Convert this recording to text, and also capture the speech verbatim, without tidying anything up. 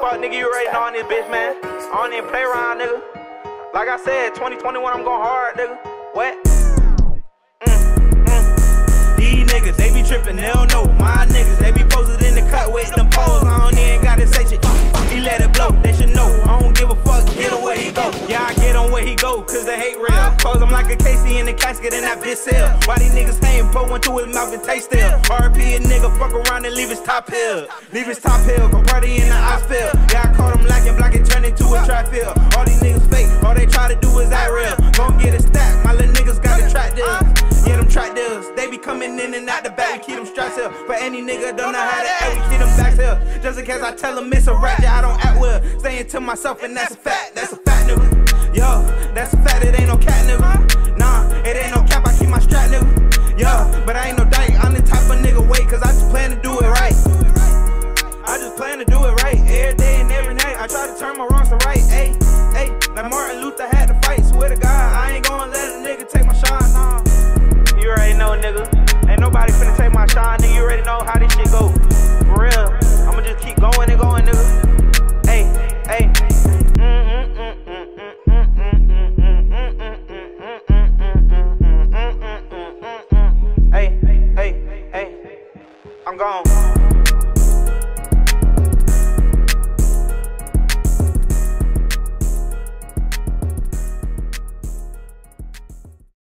fuck, nigga, you already know on this bitch, man. I don't even play around, nigga. Like I said, twenty twenty-one, I'm going hard, nigga. What? Mm, mm. These niggas, they be trippin', they don't know. My niggas, they be posted in the cut with them poles. I don't even gotta say shit. He let it blow, they should know. I don't give a fuck, get on where he go. Yeah, I get on where he go, cause the hate real. Cause I'm like a Casey in the casket and that bitch sell. Why these niggas hang, put one to his mouth and taste still. R P a nigga, fuck around and leave his top hill. Leave his top hill, go party in the hospital. Yeah, I caught him lacking, block it, turn into a track field. All these niggas fake, all they try to do is act real. Gon' get a stack, my little niggas got a track deals. Yeah, them track deals, they be coming in and out the back. We keep them straps here, but any nigga don't know how to act, we keep them backs here. Just in case I tell them it's a rap, yeah, I don't act well. Staying to myself and that's a fact, that's a fact, nigga. Yo, that's a fact, it ain't no cat, nigga. Nah, it ain't no cap, I keep my strap, nigga. Yo, but I ain't no dyke, I'm the type of nigga wait, cause I just plan to do it right. I just plan to do it right, every day and every night. I try to turn my wrongs to right, ayy, ayy. Like Martin Luther had to fight, swear to God, I ain't gonna let a nigga take my shine, nah. You already know, nigga. Ain't nobody finna take my shine, nigga. You already know how this shit go.